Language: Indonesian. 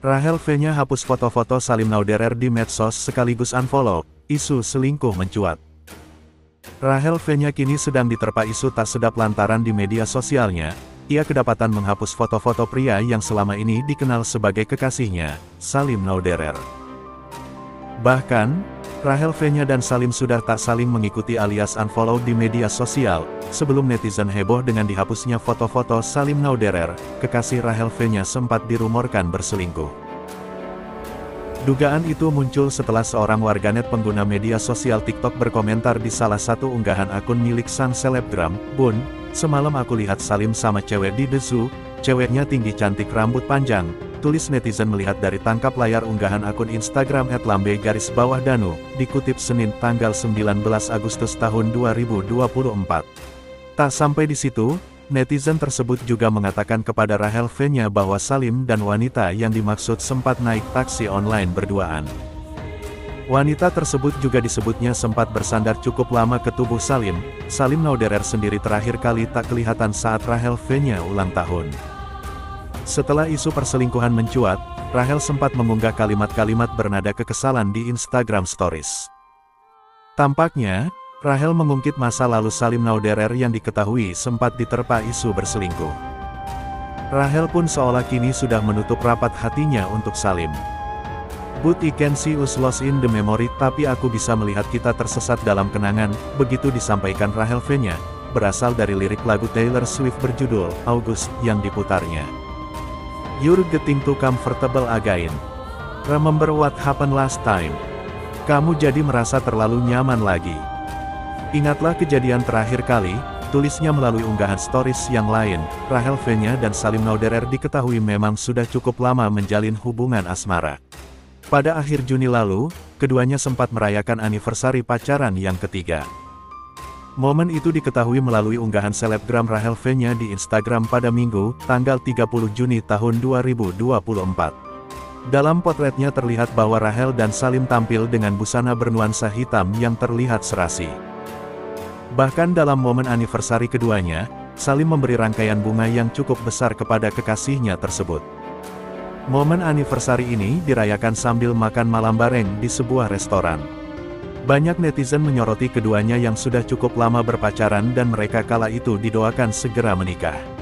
Rachel V-nya hapus foto-foto Salim Nauderer di medsos sekaligus unfollow, isu selingkuh mencuat. Rachel V-nya kini sedang diterpa isu tak sedap lantaran di media sosialnya, ia kedapatan menghapus foto-foto pria yang selama ini dikenal sebagai kekasihnya, Salim Nauderer. Bahkan, Rachel V-nya dan Salim sudah tak saling mengikuti alias unfollow di media sosial, sebelum netizen heboh dengan dihapusnya foto-foto Salim Nauderer, kekasih Rachel V-nya sempat dirumorkan berselingkuh. Dugaan itu muncul setelah seorang warganet pengguna media sosial TikTok berkomentar di salah satu unggahan akun milik sang selebgram, "Bun, semalam aku lihat Salim sama cewek di The Zoo, ceweknya tinggi cantik rambut panjang," tulis netizen melihat dari tangkap layar unggahan akun Instagram @lambe_danu, dikutip Senin tanggal 19 Agustus tahun 2024. Tak sampai di situ, netizen tersebut juga mengatakan kepada Rachel V-nya bahwa Salim dan wanita yang dimaksud sempat naik taksi online berduaan. Wanita tersebut juga disebutnya sempat bersandar cukup lama ke tubuh Salim. Salim Nauderer sendiri terakhir kali tak kelihatan saat Rachel V-nya ulang tahun. Setelah isu perselingkuhan mencuat, Rachel sempat mengunggah kalimat-kalimat bernada kekesalan di Instagram Stories. Tampaknya, Rachel mengungkit masa lalu Salim Nauderer yang diketahui sempat diterpa isu berselingkuh. Rachel pun seolah kini sudah menutup rapat hatinya untuk Salim. "But I can see us lost in the memory, tapi aku bisa melihat kita tersesat dalam kenangan," begitu disampaikan Rachel V-nya, berasal dari lirik lagu Taylor Swift berjudul August yang diputarnya. "You're getting too comfortable again. Remember what happened last time? Kamu jadi merasa terlalu nyaman lagi. Ingatlah kejadian terakhir kali," tulisnya melalui unggahan stories yang lain. Rachel V-nya dan Salim Nauderer diketahui memang sudah cukup lama menjalin hubungan asmara. Pada akhir Juni lalu, keduanya sempat merayakan anniversary pacaran yang ketiga. Momen itu diketahui melalui unggahan selebgram Rachel V-nya di Instagram pada Minggu, tanggal 30 Juni tahun 2024. Dalam potretnya terlihat bahwa Rachel dan Salim tampil dengan busana bernuansa hitam yang terlihat serasi. Bahkan dalam momen anniversary keduanya, Salim memberi rangkaian bunga yang cukup besar kepada kekasihnya tersebut. Momen anniversary ini dirayakan sambil makan malam bareng di sebuah restoran. Banyak netizen menyoroti keduanya yang sudah cukup lama berpacaran dan mereka kala itu didoakan segera menikah.